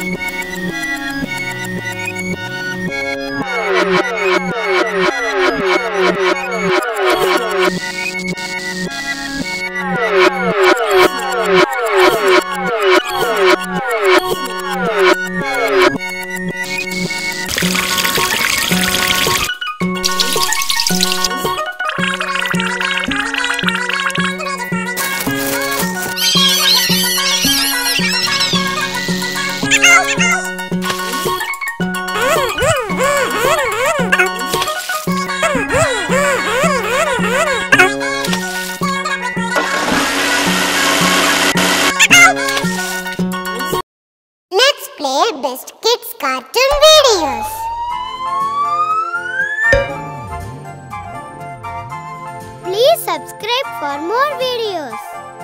Play Best Kids Cartoon Videos. Please subscribe for more videos.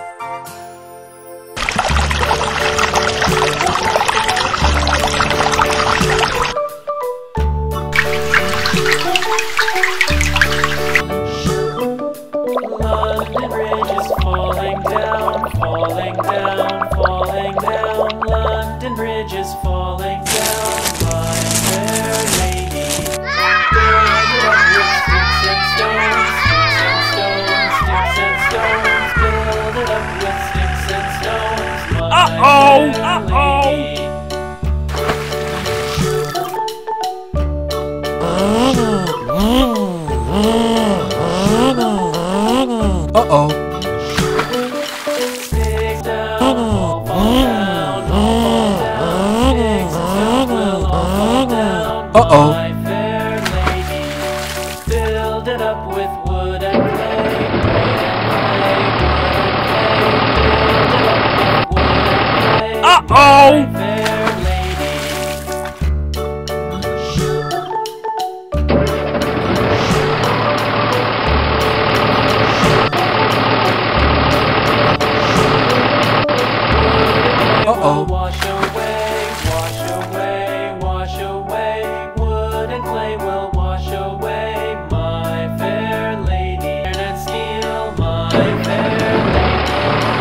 London Bridge is falling down, falling down, falling down. London Bridge is falling down, my fair lady. Build it up with sticks and stones, sticks and stones, sticks and stones. Build it up with sticks and stones, my fair lady. Uh-oh. Sticks down, all fall down, all fall down. Sticks and stones will all fall down, Uh-oh. my fair lady. Build it up with wood and clay, wood and clay, wood and clay. Build it up with wood and clay, Uh-oh. my fair lady. Uh-oh. Wash away, wash away, wash away. Wood and clay will wash away, my fair lady. Iron and steel, my fair lady.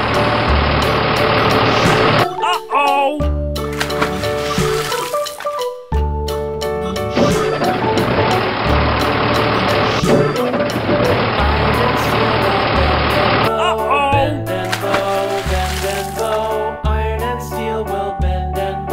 Uh-oh. Iron and steel will bend and bow, bend and bow. Iron and steel will bend and